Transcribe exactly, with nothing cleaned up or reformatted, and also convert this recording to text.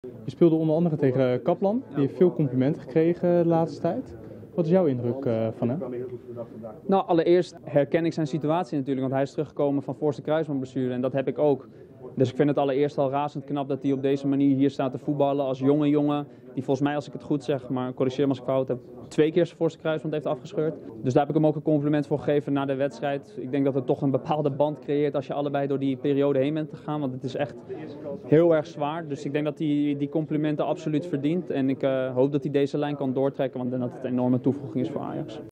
Je speelde onder andere tegen Kaplan. Die heeft veel complimenten gekregen de laatste tijd. Wat is jouw indruk uh, van hem? Nou, allereerst herken ik zijn situatie natuurlijk, want hij is teruggekomen van voorste kruisbandblessure en dat heb ik ook. Dus ik vind het allereerst al razend knap dat hij op deze manier hier staat te voetballen als jonge jongen. Die volgens mij, als ik het goed zeg, maar corrigeer me als ik fout heb, twee keer zijn voorste kruisband heeft afgescheurd. Dus daar heb ik hem ook een compliment voor gegeven na de wedstrijd. Ik denk dat het toch een bepaalde band creëert als je allebei door die periode heen bent gegaan. Want het is echt heel erg zwaar. Dus ik denk dat hij die complimenten absoluut verdient. En ik uh, hoop dat hij deze lijn kan doortrekken, want ik denk dat het een enorme toevoeging is voor Ajax.